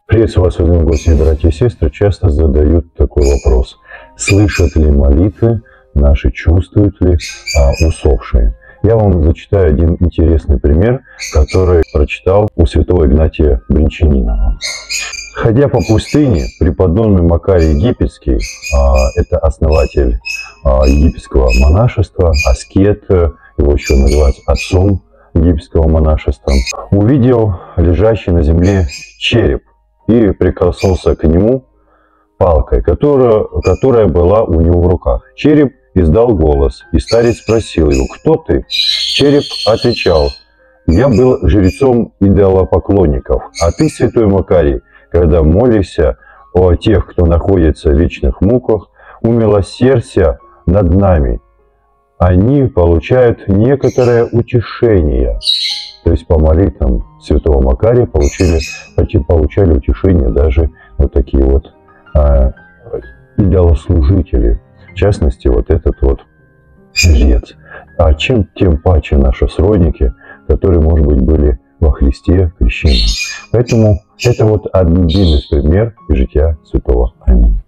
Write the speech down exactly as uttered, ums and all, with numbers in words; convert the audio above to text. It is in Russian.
Приветствую вас в этом гости, братья и сестры. Часто задают такой вопрос: слышат ли молитвы наши, чувствуют ли а, усопшие? Я вам зачитаю один интересный пример, который прочитал у святого Игнатия Бринчанинова. Ходя по пустыне, преподобный Макарий Египетский, а, это основатель а, египетского монашества, аскет, его еще называют отцом египетского монашества, увидел лежащий на земле череп и прикоснулся к нему палкой, которая, которая была у него в руках. Череп издал голос, и старец спросил его: «Кто ты?» Череп отвечал: «Я был жрецом идолопоклонников, а ты, святой Макарий, когда молишься о тех, кто находится в вечных муках, умилосердься над нами. Они получают некоторое утешение». То есть по молитвам святого Макария получили, получали утешение даже вот такие вот а, идолослужители. В частности, вот этот вот жрец. А чем тем паче наши сродники, которые, может быть, были во Христе крещены. Поэтому это вот один из примеров из жития святого. Аминь.